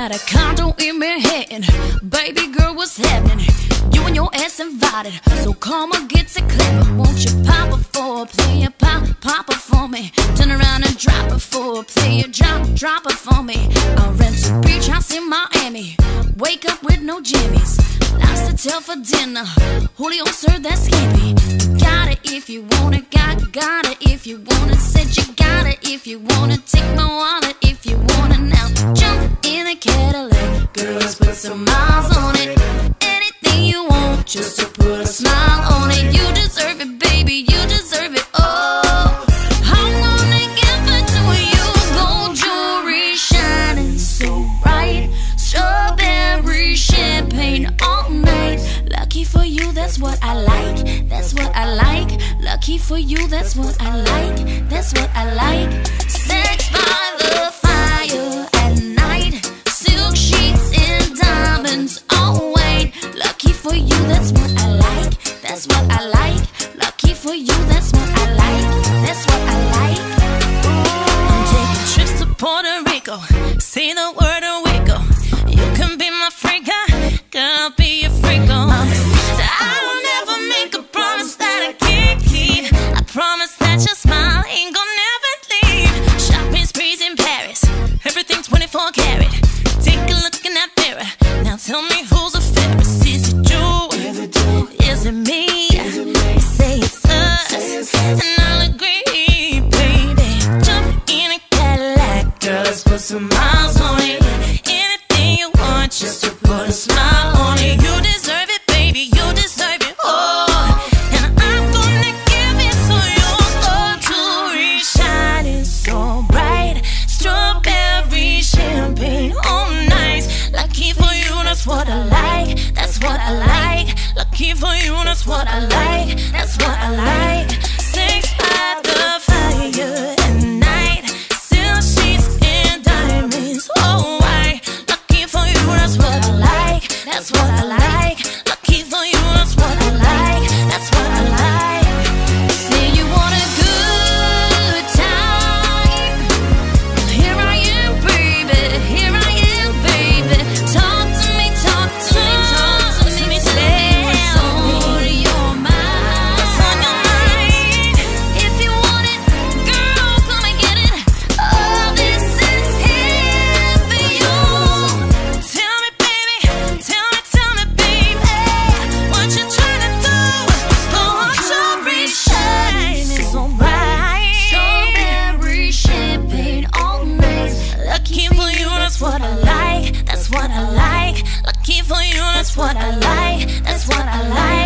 got a condo in Manhattan. Baby girl, what's happening? You and your ass invited, so come and get to clapping. Won't you pop it for a player? Pop it for me. Turn around and drop it for a player. Drop it for me. I'll rent a beach house in Miami. Wake up with no jimmies. Lobster tail for dinner. Julio served that scampi. Got it if you want it. Got it if you want it. Said you got it if you want it. Take my wallet if you want it now. Jump in a Cadillac. Girl, let's put some miles on it. Anything you want, just to put a smile on it. You deserve it, baby, you deserve it. Oh, I wanna give it to you. Gold jewelry shining so bright. Strawberry champagne all night. Lucky for you, that's what I like. That's what I like. Lucky for you, that's what I like. That's what I like. Sex by the fire at night. Silk sheets and diamonds all white. Lucky for you, that's what I like. That's what I like. Lucky for you, that's what I like. That's what I like. I'm taking trips to Puerto Rico. Say the word and we go. You can be my freak, girl, I'll be your freak. So I will never make a promise that I can't keep. I promise that your smile ain't gonna never leave. Shopping sprees in Paris, everything 24 karat. Take a look in that mirror. Now tell me who's the fairest. Is it you? Is it me? Say it's us, and I'll agree, baby. Jump in a Cadillac, girl, let's put some miles on it. Anything you want, just to put a smile on it. You deserve it, baby, you deserve it. Oh, and I'm gonna give it to you. Gold jewelry shining so bright. Strawberry champagne all night. Lucky for you, that's what I like. That's what I like. Lucky for you, that's what I like. That's what I like. Sex by the fire at night. Silk sheets and diamonds all white. Lucky for you, that's what I like. That's what I like. Lucky for you, that's what I like. That's what I like. Say you want a good time. Here I am, baby. Here I am, baby. Talk to me, talk to me, talk to me. Say what's on your mind. What's on your mind? If you want it, girl, come and get it. Oh, this is here for you. Tell me, baby, tell me, baby, what you tryna do? Gold jewelry shining so bright. Strawberry champagne all night. Lucky for you, that's what I like. That's what I like. Lucky for you, that's what I like. That's what I like.